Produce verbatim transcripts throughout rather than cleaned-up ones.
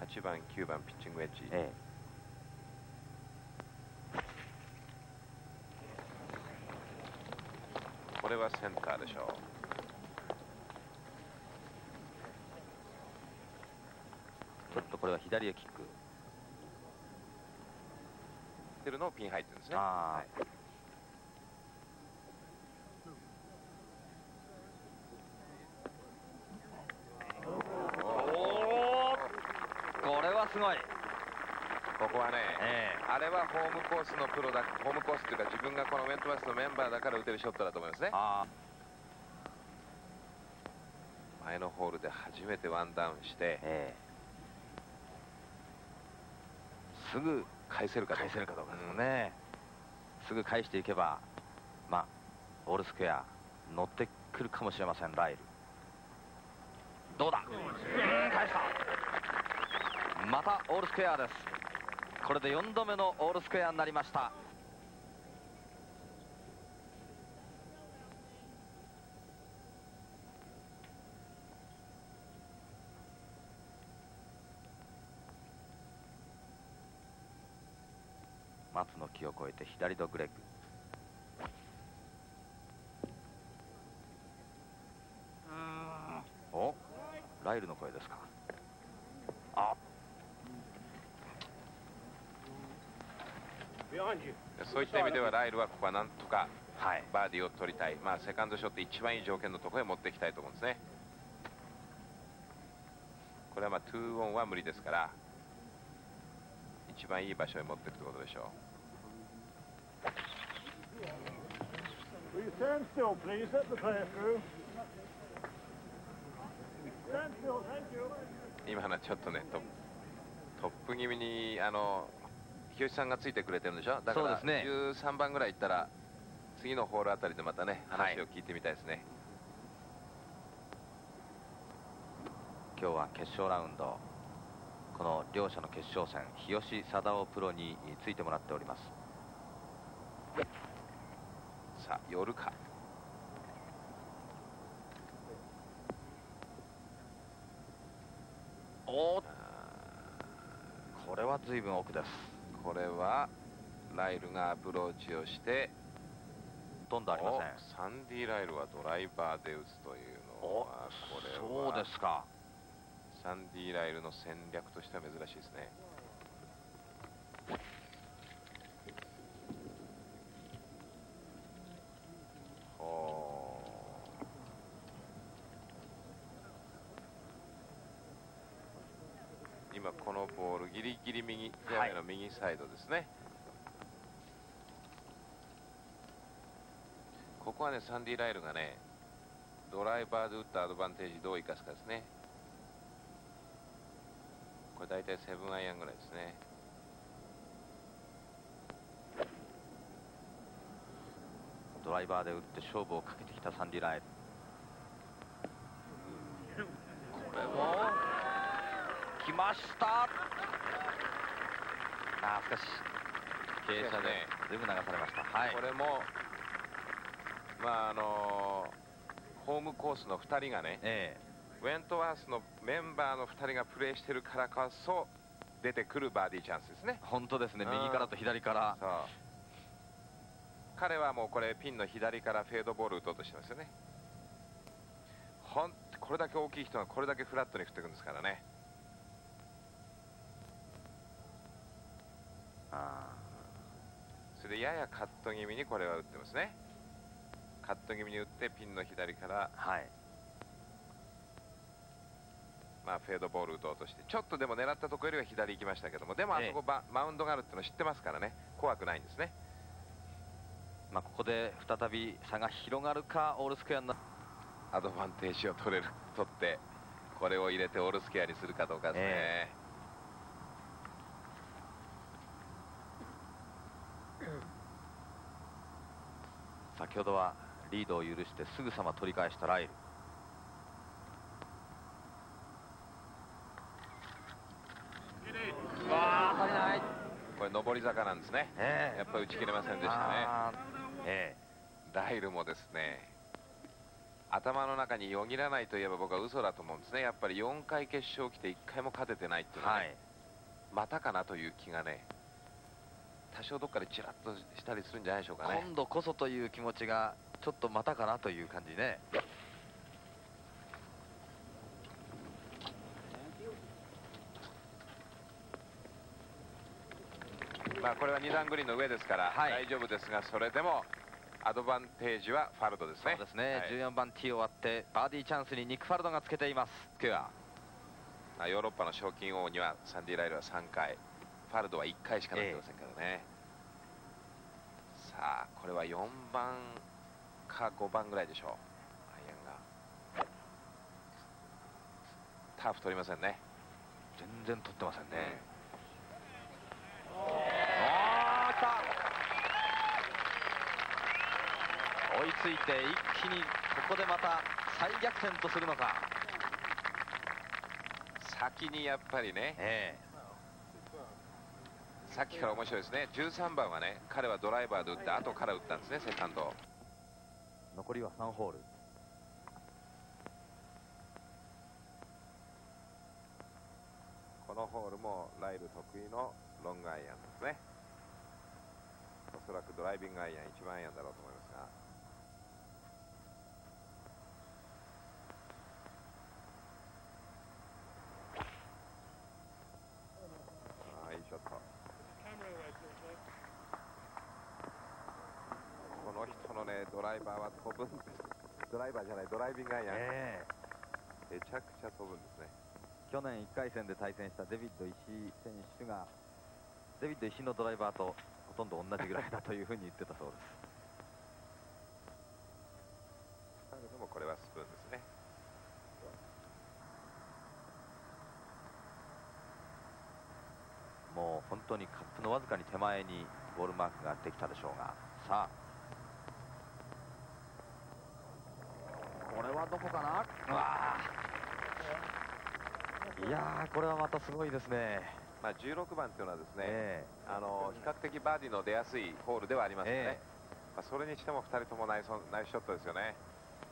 ちばんきゅうばんピッチングウェッジ、 ええ、これはセンターでしょう。 ちょっとこれは左へキックてるのをピン入ってるんですね。 あ、 はい、 これはすごい。 ここはね、 ええ、 あれはホームコースのプロだ、ホームコースというか自分がこのウェントワースのメンバーだから打てるショットだと思いますね。 あ、 前のホールで初めてワンダウンして、 ええ、すぐ返せるかどうか、 返せるかどうかですもんね、うん、すぐ返していけば、まあ、オールスクエア乗ってくるかもしれません。ライルどうだ、うん、返した。またオールスクエアです。これでよんどめのオールスクエアになりました。松の木を越えて左ドッグレッグ。お、ライルの声ですか。あ、 そういった意味ではライルはここはなんとかはい、 バーディーを取りたい、まあ、セカンドショット一番いい条件のところへ持っていきたいと思うんですね。これはまあツーオンは無理ですから一番いい場所へ持っていくということでしょう。今のはちょっとねトップ、トップ気味にあの日吉さんがついてくれてるんでしょ。だからじゅうさんばんぐらいいったら次のホールあたりでまたね話を聞いてみたいですね。 今日は決勝ラウンド、この両者の決勝戦、日吉貞夫プロについてもらっております。 さあ寄るか。 おー、これは随分奥です。 これはライルがアプローチをしてほとんどありません。 サンディ・ライルはドライバーで打つというのは、これはそうですか。 サンディ・ライルの戦略としては珍しいですね。今このボールギリギリ右、フェアウェイの右サイドですね、はい、ここはねサンディ・ライルがねドライバーで打ったアドバンテージどう生かすかですね。これ大体セブンアイアンぐらいですね。 ドライバーで打って勝負をかけてきたサンディ・ライル。これも来ました。あ、しかし傾斜で随分流されました。はい、 これもまああのホームコースのふたりがね、ええ、ウェントワースのメンバーのふたりがプレーしてるからこそ出てくるバーディーチャンスですね。 本当ですね。右からと左から。 そう彼はもうこれピンの左からフェードボール打とうとしてますよね。ほんこれだけ大きい人がこれだけフラットに振っていくんですからね。 あ、 それでややカット気味にこれは打ってますね。カット気味に打ってピンの左から、 はい、 まあフェードボール打とうとしてちょっとでも狙ったところよりは左行きましたけども、でもあそこバ、ええ、マウンドがあるっての知ってますからね怖くないんですね。 まあここで再び差が広がるか、オールスクエアになアドバンテージを取れる取ってこれを入れてオールスクエアにするかどうかですね。えー、先ほどはリードを許してすぐさま取り返したライル。わあ、当たりない。 これ上り坂なんですね、えー、やっぱり打ち切れませんでしたね。 えー、 ライルもですね頭の中によぎらないといえば僕は嘘だと思うんですね。やっぱりよんかい決勝来ていっかいも勝ててないっていうのは、ね、はい、またかなという気がね、多少どっかでちらっとしたりするんじゃないでしょうかね。 今度こそという気持ちがちょっとまたかなという感じね。 まあこれはに段グリーンの上ですから大丈夫ですが、それでもアドバンテージはファルドですね。 そうですね、はい、じゅうよんばんティー終わってバーディーチャンスにニック・ファルドがつけています。ケア、 まあ、ヨーロッパの賞金王にはサンディ・ライルはさんかい、ファルドはいっかいしかなってませんからね、えー、さあこれはよんばんかごばんぐらいでしょう。アイアンがターフ取りませんね。 全然取ってませんね。追いついて一気にここでまた再逆転とするのか。 先にやっぱりね、えー、さっきから面白いですね。じゅうさんばんはね、彼はドライバーで打って後から打ったんですね、セカンド。 残りはさんホール。 このホールもライル得意のロングアイアンですね。おそらくドライビングアイアンいちばんアイアンだろうと思いますが、ああいいショット。この人のねドライバーは飛ぶんです。ドライバーじゃない、ドライビングアイアン、えー、めちゃくちゃ飛ぶんですね。 去年いっかい戦で対戦したデビッド石井選手がデビッド石井のドライバーとほとんど同じぐらいだというふうに言ってたそうです。 でもこれはスプーンですね。 もう本当にカップのわずかに手前にボールマークができたでしょうが、さあこれはどこかな。うわいやーこれはまたすごいですね。 まあじゅうろくばんというのはですね、えー、あの比較的バーディーの出やすいホールではありますよね、えーまあ、それにしてもふたりともナイス、ナイスショットですよね。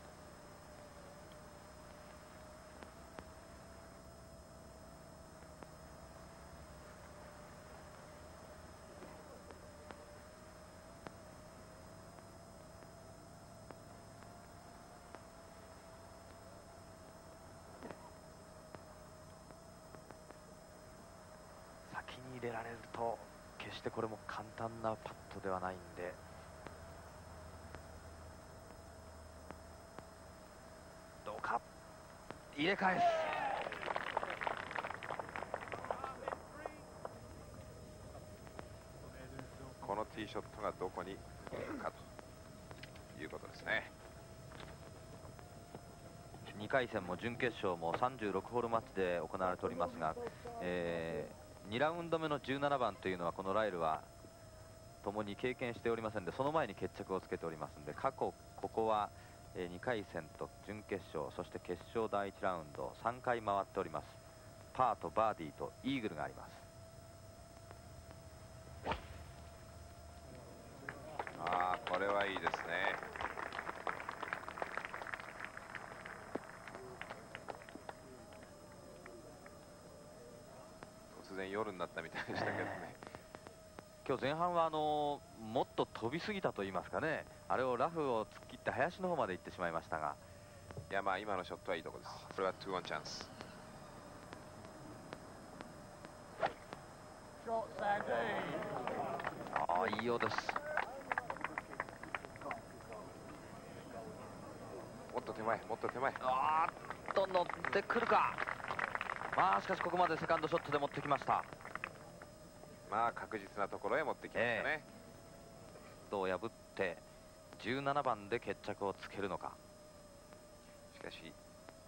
先に入れられると決してこれも簡単なパットではないんで、どうか入れ返す。 このティーショットがどこに来るかということですね。 にかい戦も準決勝もさんじゅうろくホールマッチで行われておりますが、えー、にラウンド目のじゅうななばんというのはこのライルは共に経験しておりませんで、その前に決着をつけておりますので、過去ここはにかい戦と準決勝、そして決勝だいいちラウンドさんかい回っております。パーとバーディーとイーグルがあります。 ああこれはいいですね。突然夜になったみたいでしたけどね。 今日前半はあのもっと飛びすぎたと言いますかね、あれをラフを突っ切って林の方まで行ってしまいましたが、 いやまあ今のショットはいいところです。これはツーオンチャンス。 ああいいようです。 もっと手前、もっと手前。 あーっと乗ってくるか。まあしかしここまでセカンドショットで持ってきました。 まあ確実なところへ持ってきましたね。 どう破ってじゅうななばんで決着をつけるのか。 しかし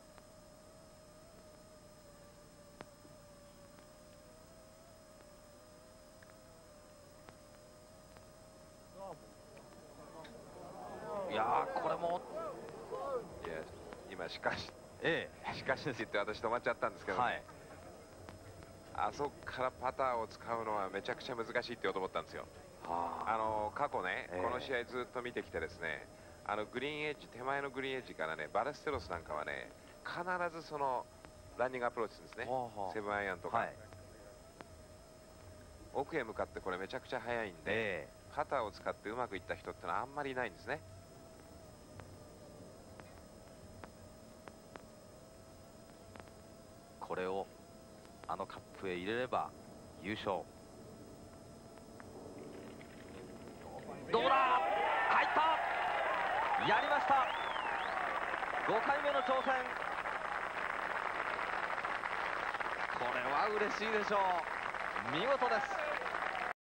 いやーこれもいや今しかし、 ええ、しかしって言って私止まっちゃったんですけど、ね、はい、あそこからパターを使うのはめちゃくちゃ難しいって言おうと思ったんですよ。あの過去ね、えー、この試合ずっと見てきてですね、 あのグリーンエッジ、手前のグリーンエッジからね、バレステロスなんかはね、必ずそのランニングアプローチするんですね、セブンアイアンとか、はい、奥へ向かってこれめちゃくちゃ速いんで、えー、パターを使ってうまくいった人ってのはあんまりいないんですね。 これをあのカップへ入れれば優勝。どうだ、入った、やりました。ごかいめの挑戦、これは嬉しいでしょう。見事です。